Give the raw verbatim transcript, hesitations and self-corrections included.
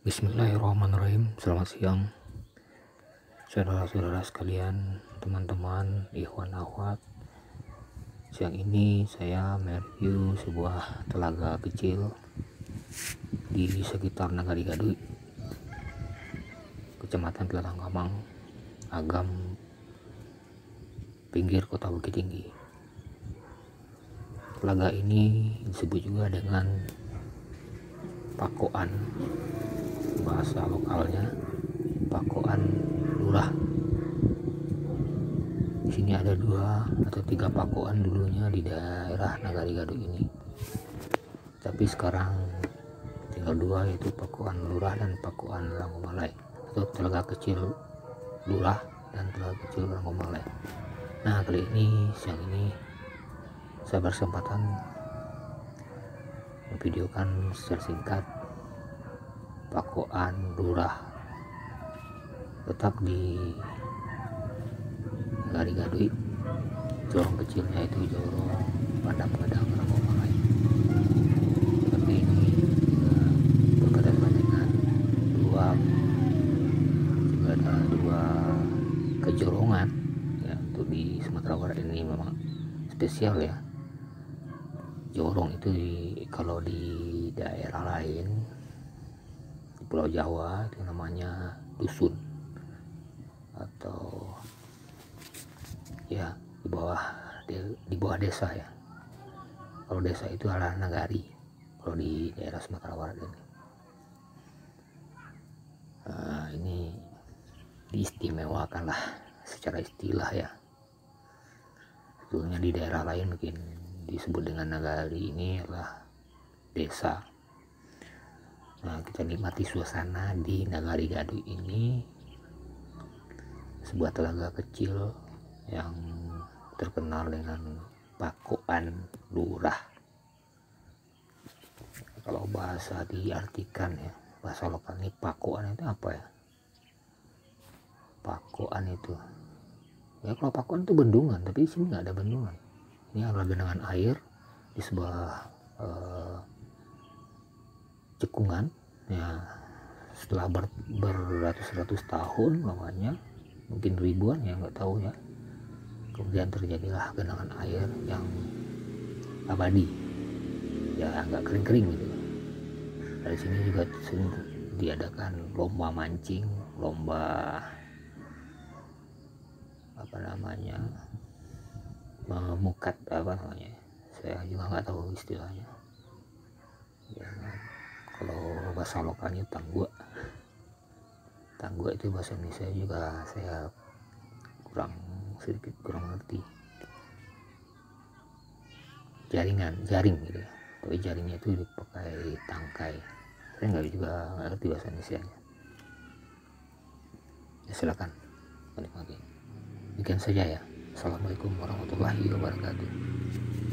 Bismillahirrahmanirrahim. Selamat siang saudara-saudara sekalian, teman-teman, ikhwan akhwat. Siang ini saya mereview sebuah telaga kecil di sekitar Nagari Gaduy, Kecamatan Telatang Kamang, Agam, pinggir Kota Bukit Tinggi. Telaga ini disebut juga dengan Pakoan, bahasa lokalnya Pakoan Lurah. Di sini ada dua atau tiga pakoan dulunya di daerah Nagari Gaduy ini, tapi sekarang tinggal dua, yaitu Pakoan Lurah dan Pakoan Langomalai, atau Telaga Kecil Lurah dan Telaga Kecil Langomalai. Nah, kali ini siang ini saya berkesempatan memvideokan secara singkat Pakoan Lurah, tetap di Nagari Gaduy. Jorong kecilnya itu jorong Padang-Padang Langomalai. Tapi ini uh, berkaitan dengan dua juga ada dua kejorongan ya. Untuk di Sumatera Barat ini memang spesial ya. Jorong itu di, kalau di daerah lain di Pulau Jawa itu namanya dusun atau ya di bawah di bawah desa ya. Kalau desa itu adalah nagari kalau di daerah Sumatera Barat ini. Nah, ini diistimewakan lah secara istilah ya. Sebetulnya di daerah lain mungkin disebut dengan nagari, ini adalah desa. Nah, kita nikmati suasana di Nagari Gaduy ini, sebuah telaga kecil yang terkenal dengan Pakoan Lurah. Kalau bahasa diartikan ya, bahasa lokal ini pakoan itu apa ya? Pakoan itu ya, kalau pakoan itu bendungan, tapi di sini nggak ada bendungan. Ini adalah genangan air di sebuah uh, cekungan ya. Setelah ber, beratus-ratus tahun lamanya, mungkin ribuan ya, nggak tahu ya, kemudian terjadilah genangan air yang abadi ya, nggak kering-kering gitu. Dari sini juga sering diadakan lomba mancing, lomba apa namanya memukat, apa namanya, saya juga nggak tahu istilahnya ya. Kalau bahasa lokalnya tanggua. Tanggua itu bahasa Indonesia juga saya kurang sedikit kurang ngerti. Jaringan, jaring gitu ya. Tapi jaringnya itu dipakai tangkai. Saya nggak juga nggak ngerti bahasa Indonesia nya. Ya, silakan menikmati. Demikian saja ya. Assalamualaikum warahmatullahi wabarakatuh.